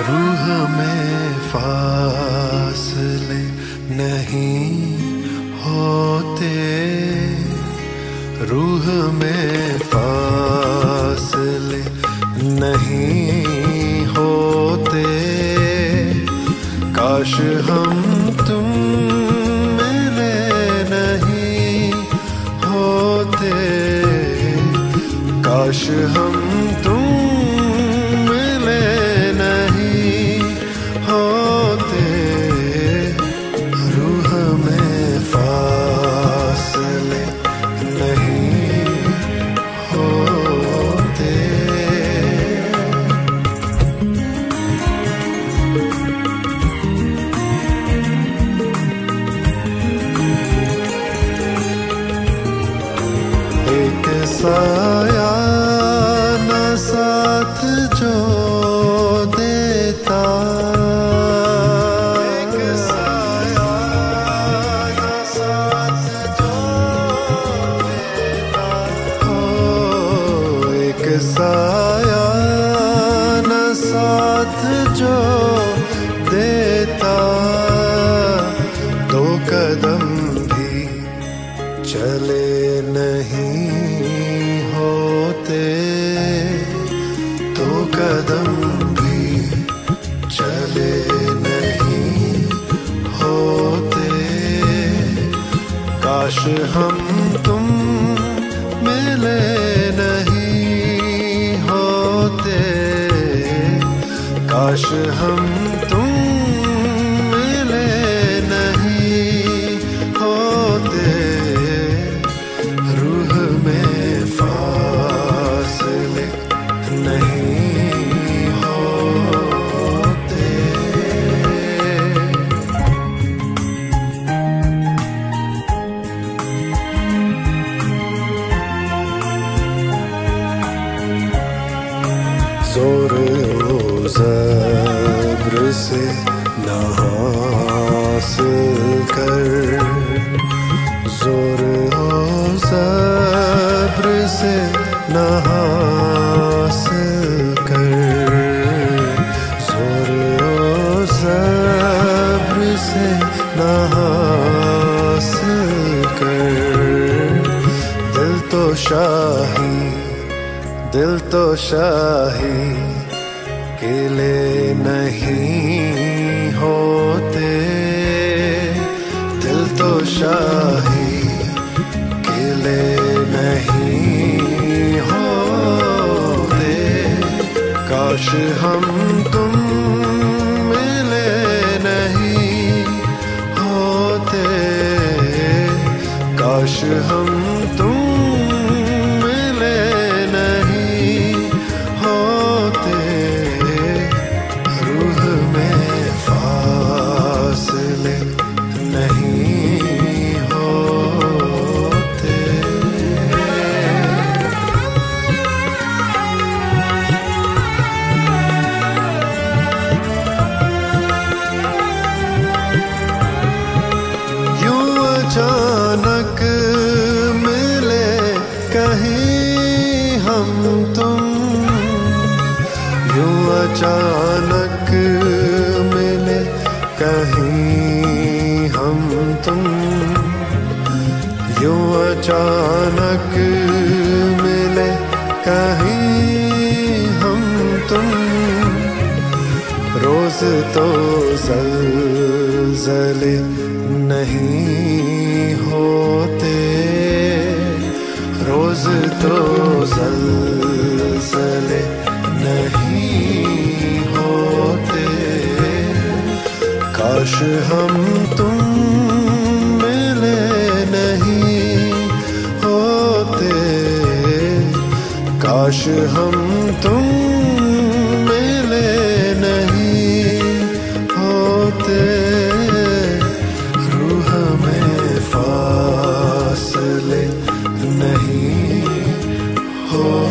रूह में फासले नहीं होते, रूह में फासले नहीं होते। काश हम तुम मिले नहीं होते, काश हम तुम मिले नहीं होते। रूह में फासले नहीं होते। एक साया न साथ जो देता, एक साया न साथ जो देता, हो एक साया न साथ जो देता, दो कदम भी चले नहीं होते, दो कदम भी चले नहीं होते। काश हम तुम मिले नहीं होते, काश हम तुम मिले नहीं होते। रूह में फासले नहीं होते। जोर ओ ज़ब्र से न हासिल कर, जोर ओ ज़ब्र से न हासिल कर, जोर ओ ज़ब्र से न हासिल कर। दिल तो शाही, दिल तो शाही किले नहीं होते, दिल तो शाही किले नहीं होते। काश हम तुम मिले नहीं होते, काश हम तुम मिले नहीं होते। रूह में फासले नहीं होते। यूं अचानक मिले कहीं हम तुम, यूं अचानक मिले कहीं हम तुम, यूं अचानक मिले कहीं हम तुम। रोज तो ज़लज़ले नहीं होते, रोज तो ज़लज़ले नहीं होते। काश हम तुम मिले नहीं होते, काश हम तुम मिले नहीं होते। रूह में फासले नहीं हो